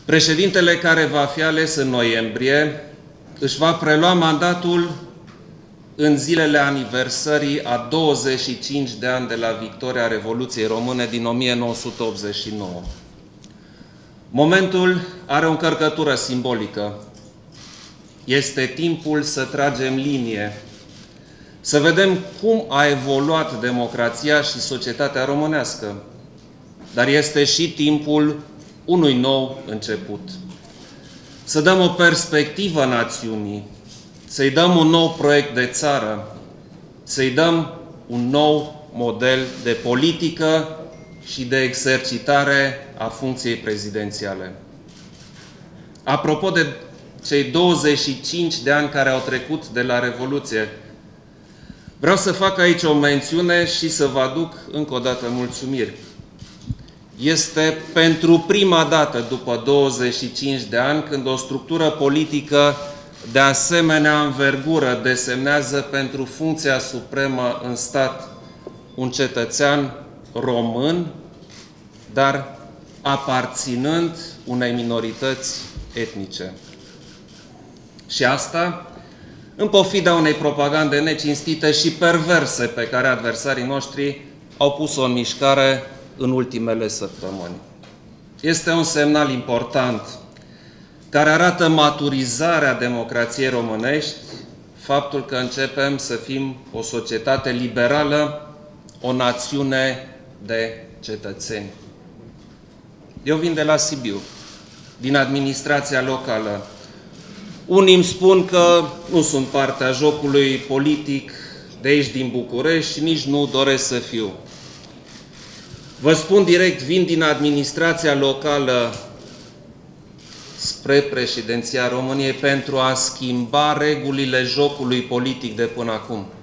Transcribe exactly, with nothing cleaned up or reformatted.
Președintele care va fi ales în noiembrie își va prelua mandatul în zilele aniversării a douăzeci și cinci de ani de la victoria Revoluției Române din o mie nouă sute optzeci și nouă. Momentul are o încărcătură simbolică. Este timpul să tragem linie, să vedem cum a evoluat democrația și societatea românească, dar este și timpul unui nou început. Să dăm o perspectivă națiunii, să-i dăm un nou proiect de țară, să-i dăm un nou model de politică și de exercitare a funcției prezidențiale. Apropo de cei douăzeci și cinci de ani care au trecut de la Revoluție, vreau să fac aici o mențiune și să vă aduc încă o dată mulțumiri. Este pentru prima dată după douăzeci și cinci de ani când o structură politică de asemenea învergură desemnează pentru funcția supremă în stat un cetățean român, dar aparținând unei minorități etnice. Și asta în pofida unei propagande necinstite și perverse pe care adversarii noștri au pus-o în mișcare în ultimele săptămâni. Este un semnal important care arată maturizarea democrației românești, faptul că începem să fim o societate liberală, o națiune de cetățeni. Eu vin de la Sibiu, din administrația locală. Unii îmi spun că nu sunt partea jocului politic de aici din București și nici nu doresc să fiu. Vă spun direct, vin din administrația locală spre președinția României pentru a schimba regulile jocului politic de până acum.